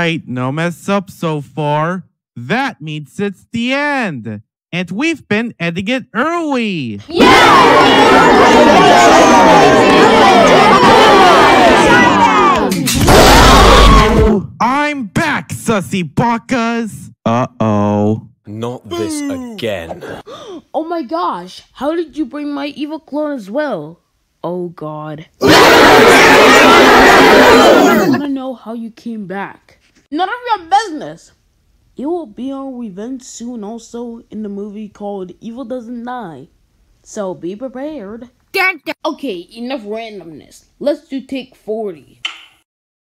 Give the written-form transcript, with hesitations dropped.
Alright, no mess up so far. That means it's the end. And we've been ending it early. I'm back, sussy bakas. Uh-oh. Not this again. Oh my gosh, how did you bring my evil clone as well? Oh god. I want to know how you came back. None of your business. It will be on revenge soon also in the movie called Evil Doesn't Die. So be prepared. Okay, enough randomness. Let's do take 40.